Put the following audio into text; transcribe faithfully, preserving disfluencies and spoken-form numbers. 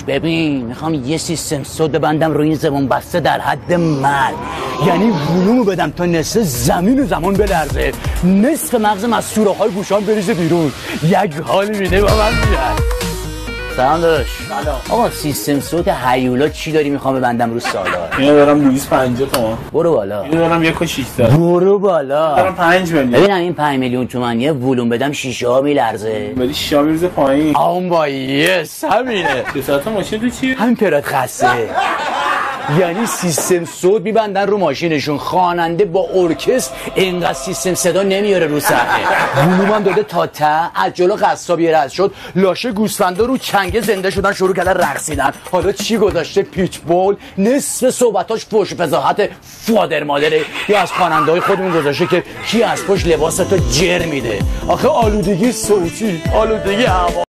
ببین میخوام یه سیستم صوت ببندم روی این زبون بسته در حد مرگ، یعنی ولومو بدم تا نصف زمین و زمان بلرزه، نصف مغزم از سوراخ‌های گوشام بریزه بیرون، یک حالی میده با من میاد. سلام داداش. سلام. آقا سیستم صوت هیولا چی داری میخوام ببندم رو سالار؟ اینو دارم دویست و پنجاه تومن. برو بالا. اینو دارم یک و ششصد. برو بالا. دارم پنج میلیون. ببینم این پنج میلیون تومان یه ولوم بدم شیشه ها میلرزه. ولی شیشه ها میرزه پایین. اون با یس همینه. دو ساعت ماشین تو چیه؟ همین پرات خسته. یعنی سیستم صوت میبندن رو ماشینشون، خواننده با ارکستر اینقدر سیستم صدا نمیاره رو صحنه. ولوم هم داده تا ته، از جلو قصابی رد شد، لاشه گوسفندا رو چنگه زنده شدن شروع کردن رقصیدن. حالا چی گذاشته؟ پیچ بول، نصف صحبتاش فحش و فضاحت فادر مادره، یا از خواننده‌های خودمون گذاشته که کی از پشت لباستو جر میده. آخه آلودگی صوتی، آلودگی هوا